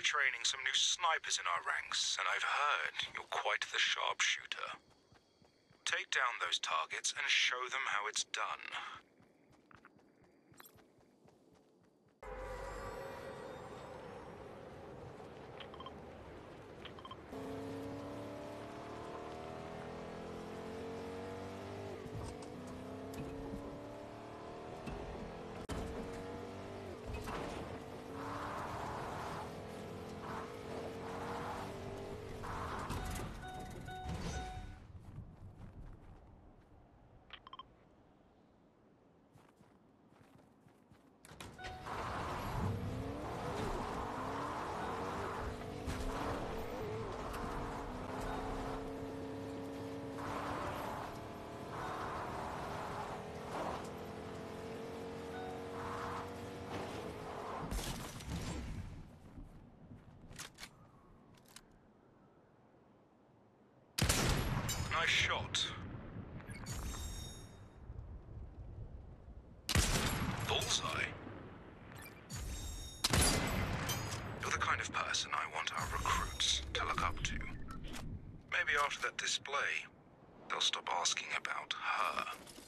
training some new snipers in our ranks, and I've heard you're quite the sharpshooter. Take down those targets and show them how it's done. Nice shot. Bullseye. You're the kind of person I want our recruits to look up to. Maybe after that display, they'll stop asking about her.